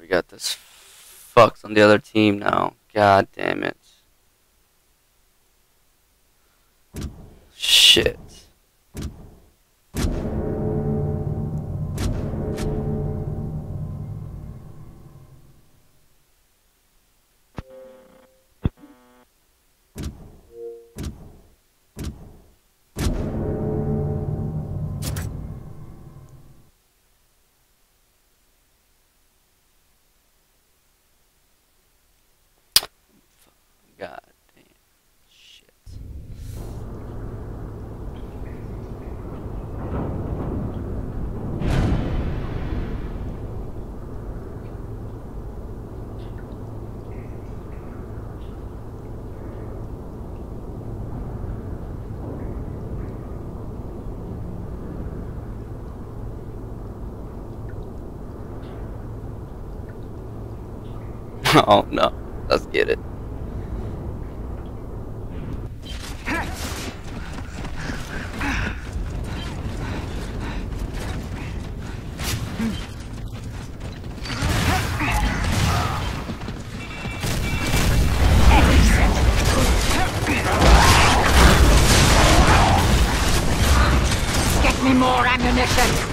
we got this fucks on the other team now. God damn it. Shit. God damn shit. Oh no, let's get it. Get me more ammunition!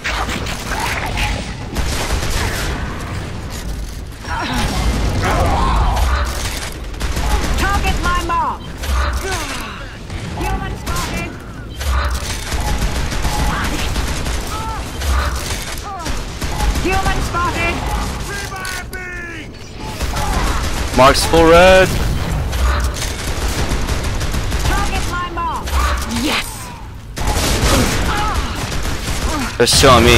Target my mark! Human spotted! Human spotted! Mark's full red. Target my mark! Yes! They're still on me.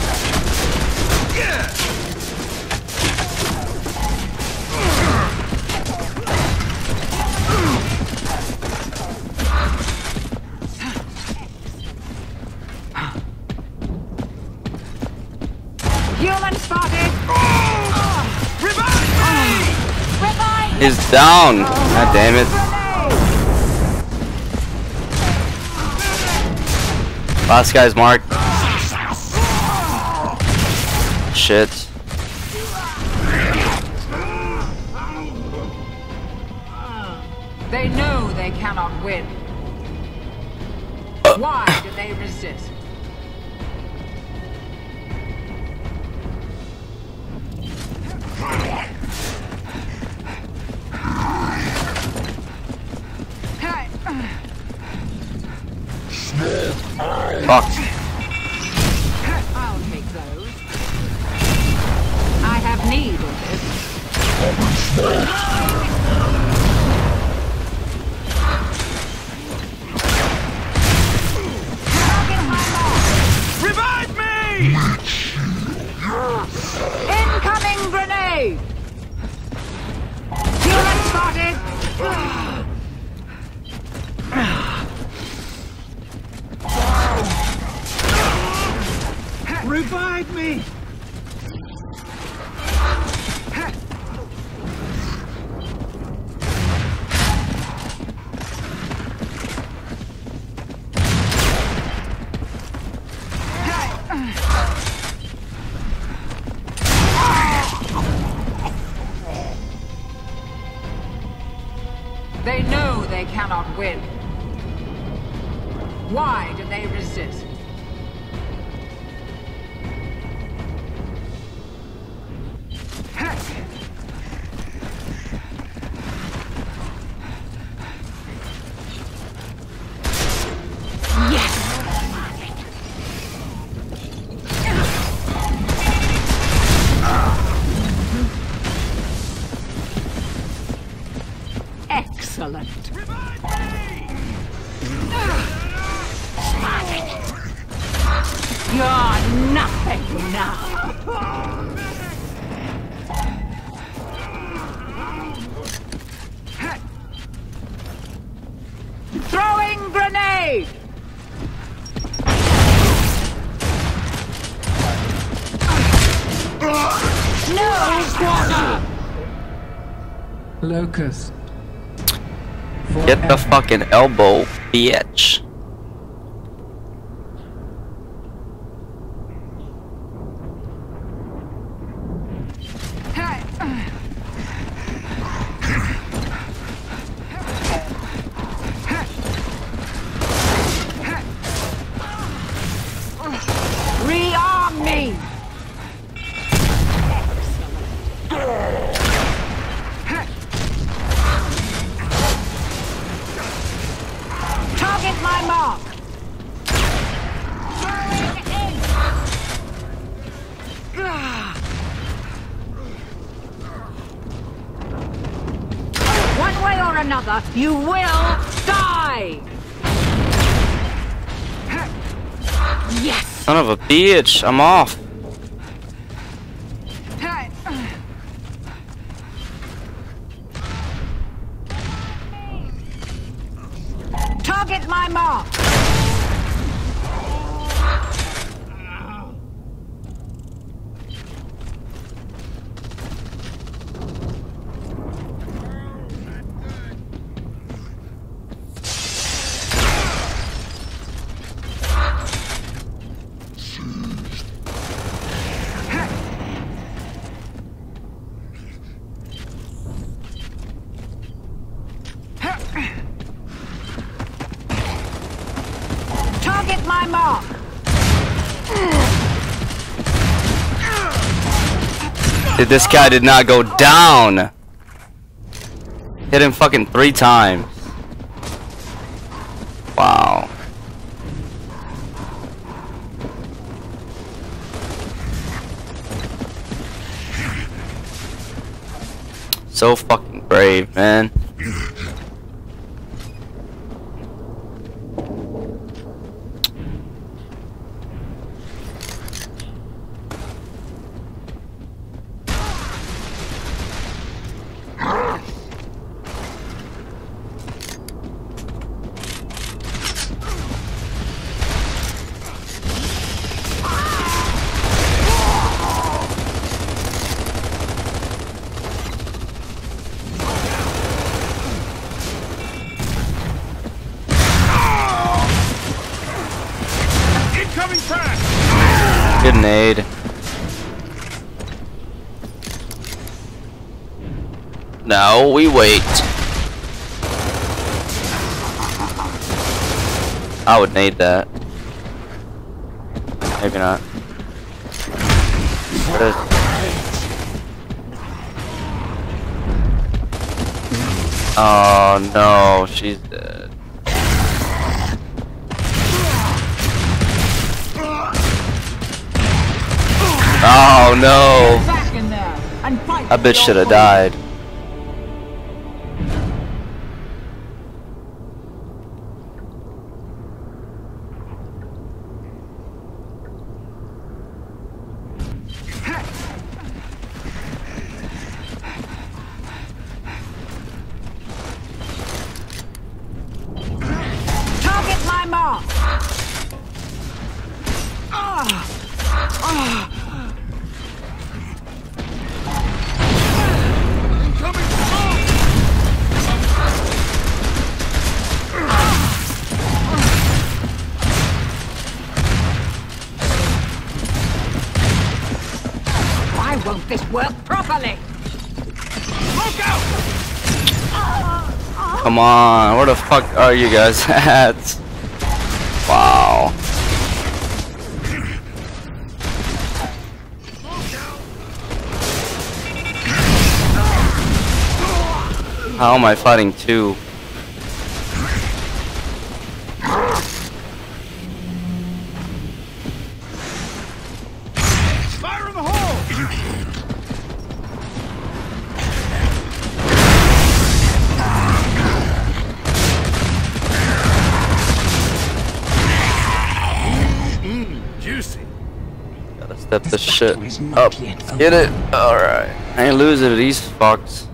Human spotted! Revive me! He's down. God damn it. Last guy's marked. Shit. They know they cannot win. Why do they resist? Fuck. I'll take those. I have need of this. Target my mark. Revive me! Incoming grenade! Human spotted! Revive me! They know they cannot win. Why do they resist? Yes! Excellent. You're nothing now. Throwing grenade. No quarter. Locust. Get the fucking elbow, bitch. Rearm me! Target my mark! Throwing in! One way or another, you will die! Yes! Son of a bitch, I'm off. Target my mark! Target my mark! Dude, this guy did not go down. Hit him fucking 3 times. Wow. So fucking brave, man. Incoming crash! Good nade. Now we wait. I would nade that. Maybe not. What is it? Oh no, she's dead. Oh no! Back in there and fight That bitch should have died. Target my mark! Incoming smoke! Why won't this work properly? Smoke out! Come on, where the fuck are you guys at? Wow. How am I fighting 2? Fire in the hole! Juicy. Gotta step this shit up. Get it? Alright. I ain't losing to these fucks.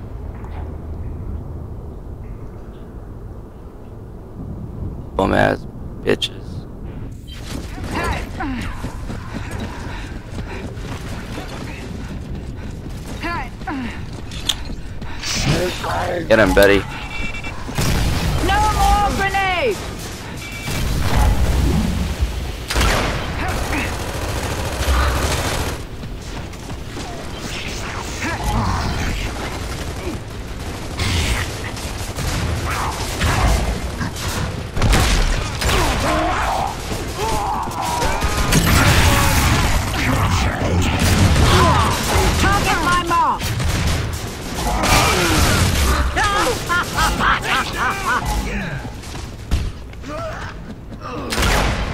Bum ass bitches. Get him, Betty. No more grenades!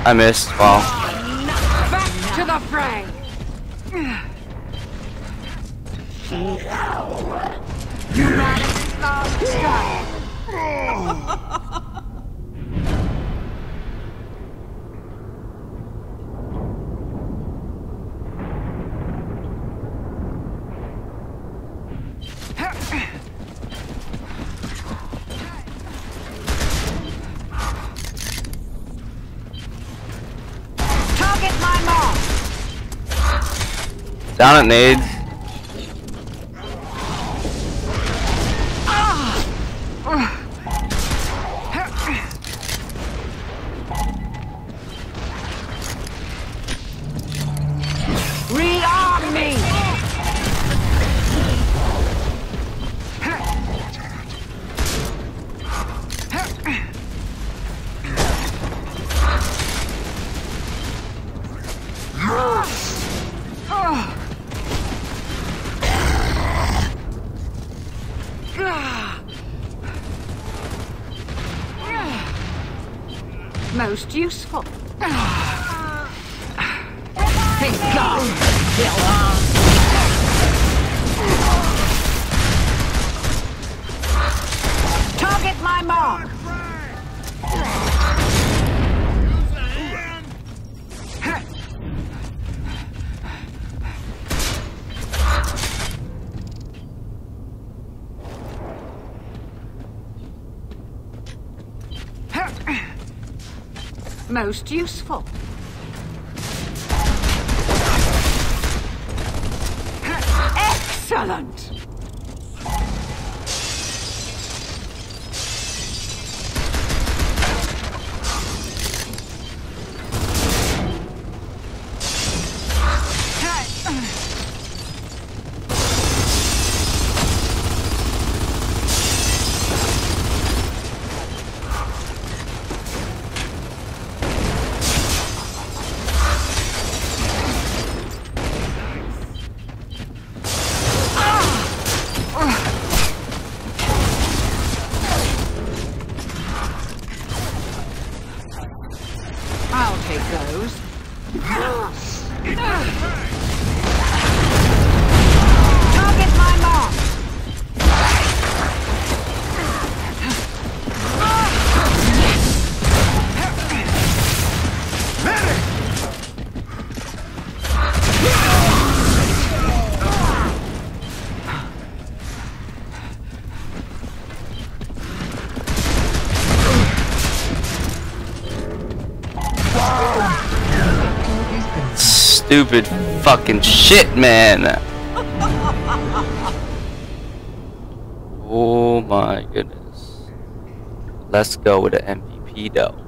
I missed. Wow. Back to the fray. Humanity loves style. Target my mark. Down at nades. Rearm me. Most useful. Be gone, killer. Target my mark. Most useful. Excellent. I'll take those. Target my mark. Stupid fucking shit, man. Oh my goodness. Let's go with the MVP though.